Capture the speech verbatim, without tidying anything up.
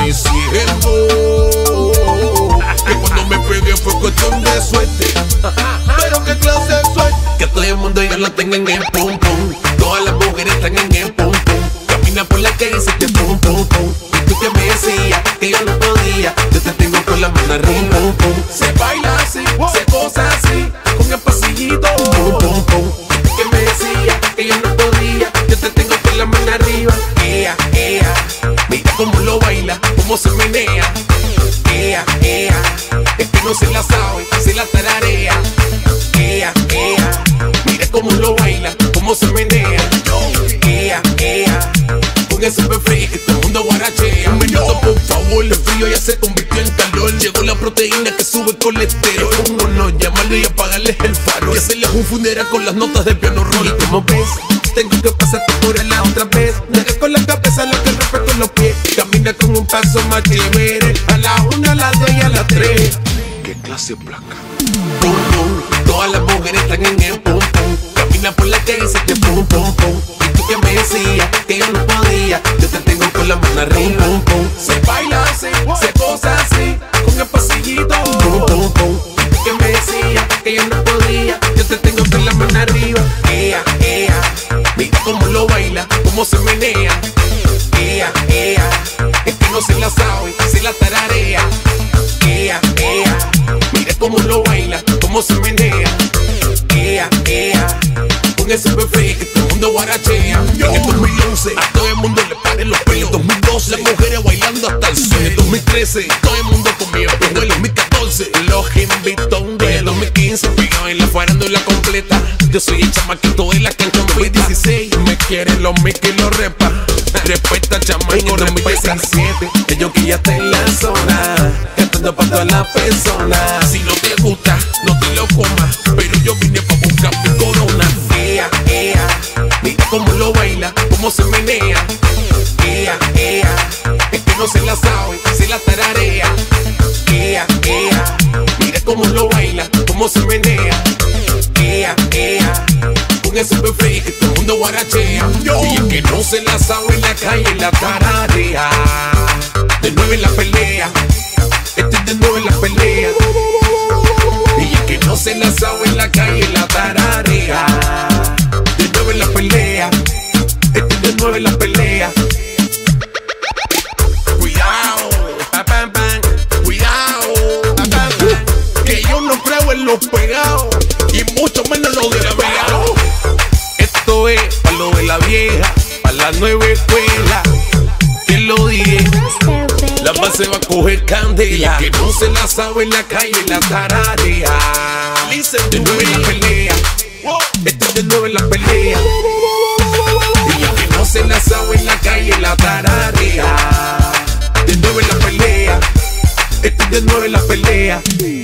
mi cielo. Que cuando me pegué fue cuestión de suerte. Pero qué clase de suerte, que todo el mundo ya lo tenga en el pum pum. Todas las mujeres están en el pum pum. Camina por la calle y se te pum pum pum. Y tú que me decías que yo no podía, yo te tengo con la mano arriba. Pum pum. Se baila así, se goza así, con el pasillito. Pum pum pum. Y tú que me decías que yo no podía, yo te tengo con la mano arriba. Ea, ea, mira cómo lo baila, cómo se menea. Ea, ea, es que no se la sabe, se la tararea. Ea, ea, mira cómo lo baila, cómo se menea. Ea, ea, con ese bebé que todo el mundo guarachea. Un minuto por favor, el frío ya se convirtió en calor. Llegó la proteína que sube el colesterol. Cómo no llamarle y apagarles el faro y hacerles un funeral con las notas de piano roll. Y como ves, tengo que pasarte por la otra vez. No hagas con la cabeza lo que rompe con los pies. Camina con un paso más chévere. A la una, a las dos y a las tres. ¿Qué clase de placa? Pum pum, todas las mujeres están en el pum pum. Camina por la calle y se te pum pum pum. Y tú que me decías que yo no podía, yo te tengo con la mano arriba. Pum pum. Se baila así, se goza así, con el pasillito. Pum pum pum. Y tú que me decías que yo no podía, yo te tengo con la mano arriba. Ea, ea, mira cómo lo baila, cómo se menea. Ea, ea, es que no se la sabe, se la tararea. Ea, ea, mira cómo lo baila, cómo se menea. Ea, ea, con ese bebé que todo el mundo guarachea. En el dos mil once a todo el mundo le paren los pelos. dos mil doce las mujeres bailando hasta el suelo. dos mil trece todo el mundo comía. En el dos mil catorce los invitó un día. dos mil quince pegado en la farándula completa. Yo soy el chamaquito de la cancha. dos mil dieciséis me quieren los mil que lo repa. Respeta chamaco, respeta siete. Ellos que ya está en la zona, cantando para todas las personas. Si no te gusta, no te lo comas, pero yo vine pa' buscar mi corona. Ea, ea, mira cómo lo baila, cómo se menea. Ea, ea, es que no se la sabe, se la tararea. Ea, ea, mira cómo lo baila, cómo se menea. Ea, ea, con ese bebé que todo el mundo guarachea. Y el que no se la sabe en la calle la tararea. De nuevo en la pelea, este es de nuevo en la pelea. Y el que no se la sabe en la calle la tararea. De nuevo en la pelea, este es de nuevo en la pelea. Cuidado, pa, pam, pam. Cuidado, pa, pam, pam. Que yo no creo en los pegados y mucho menos los de la pegado. Esto es para lo de la vieja, para la nueva escuela. Que lo dije, la base va a coger candela. Y el que no se la sabe en la calle la tararea. De nuevo en la pelea, este es de nuevo en la pelea. Y el que no se la sabe en la calle la tararea. De nuevo en la pelea, este es de nuevo en la pelea.